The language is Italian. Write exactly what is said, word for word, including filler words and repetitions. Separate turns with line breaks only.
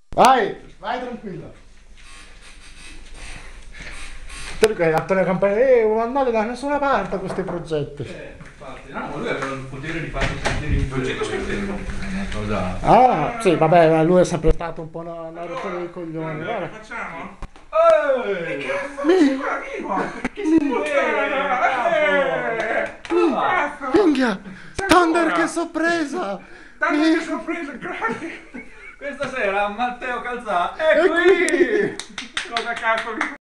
Vai, vai tranquillo. Te che Antonio Campanelli, eh, non andate da nessuna parte questi progetti.
Eh, infatti, no, ma lui aveva il potere di farmi sentire in progetto scontento. Una cosa.
Ah, sì, vabbè, lui è sempre stato un po' una, una rottura dei coglioni.
Allora,
Guarda.
facciamo?
Ehi!
Che cazzo, che si puttana!
Minchia, Thunder
ancora?
che sorpresa!
Tanto
Mi-
che sorpresa, grazie!
Questa sera Matteo Calzà
È
è
qui!
qui!
Cosa cazzo mi